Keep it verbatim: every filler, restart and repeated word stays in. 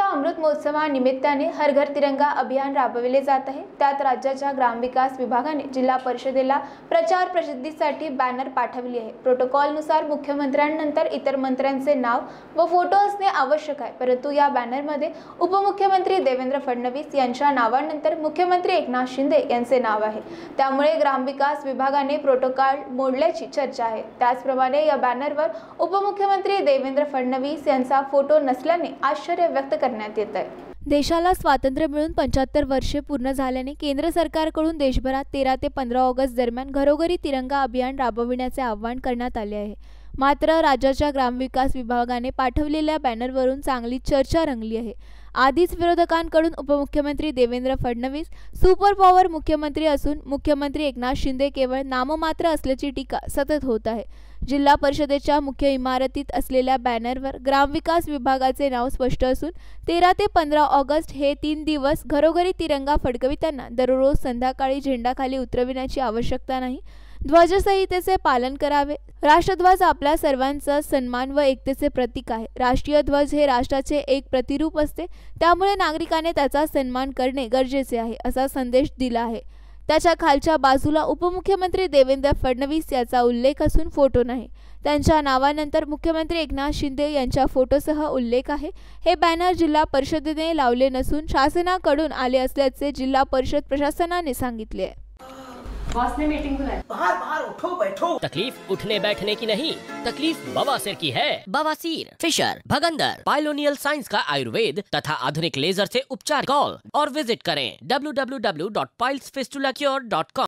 अमृत महोत्सवानिमित्ताने हर घर तिरंगा अभियान राबविले जात आहे। त्यात राज्याच्या ग्रामविकास विभागाने जिल्हा परिषदेला प्रचार प्रसिद्धीसाठी बॅनर पाठवली आहे। प्रोटोकॉलनुसार मुख्यमंत्र्यांनंतर इतर मंत्र्यांचे नाव व फोटो असणे आवश्यक आहे, परंतु या बॅनरमध्ये उपमुख्यमंत्री देवेंद्र फडणवीस यांच्या नावानंतर मुख्यमंत्री एकनाथ शिंदे यांचे नाव आहे। त्यामुळे ग्रामविकास विभागाने प्रोटोकॉल मोडल्याची चर्चा आहे। त्याचप्रमाणे या बॅनरवर उपमुख्यमंत्री देवेंद्र फडणवीस यांचा फोटो नसल्याने आश्चर्य व्यक्त करण्यात येत आहे। देशाला स्वातंत्र्य मिळून पंच्याहत्तर वर्षे पूर्ण झाल्याने केंद्र सरकारकडून देशभरात तेरा ते पंधरा ऑगस्ट दरम्यान घरोघरी तिरंगा अभियान राबविण्याचे आवाहन करण्यात आले आहे। मात्र राज्याच्या ग्रामविकास विभागाने पाठवलेल्या बॅनरवरून चांगली चर्चा रंगली आहे। आधीच विरोधकांकडून उपमुख्यमंत्री देवेंद्र फडणवीस सुपर पॉवर मुख्यमंत्री असून मुख्यमंत्री एकनाथ शिंदे केवळ नाममात्र असल्याची टीका सतत होत आहे। जिल्हा परिषदेच्या मुख्य इमारतीत असलेल्या बॅनरवर ग्रामविकास विभागाचे नाव स्पष्ट असून तेरा ते पंधरा ऑगस्ट हे तीन दिवस घरोघरी तिरंगा फडकविताना दररोज संध्याकाळी झेंडाखाली उतरविण्याची आवश्यकता नाही। ध्वजसंहितेचे पालन करावे। राष्ट्रध्वज आपल्या सर्वांचा सन्मान व एकतेचे प्रतीक आहे। राष्ट्रीय ध्वज हे राष्ट्राचे एक प्रतिरूप असते, त्यामुळे नागरिकांनी त्याचा सन्मान करणे गरजेचे आहे, असा संदेश दिला आहे। त्याच्या खालच्या बाजूला उपमुख्यमंत्री देवेंद्र फडणवीस याचा उल्लेख असून फोटो नाही। त्यांच्या नावानंतर मुख्यमंत्री एकनाथ शिंदे यांच्या फोटोसह उल्लेख आहे। हे बॅनर जिल्हा परिषदेने लावले नसून शासनाकडून आले असल्याचे जिल्हा परिषद प्रशासनाने सांगितले आहे। बॉस ने मीटिंग बुलाई। बाहर बाहर उठो बैठो। तकलीफ उठने बैठने की नहीं, तकलीफ बवासीर की है। बवासीर, फिशर, भगंदर, पाइलोनियल साइंस का आयुर्वेद तथा आधुनिक लेजर से उपचार। कॉल और विजिट करें W W W dot piles fistula cure dot com.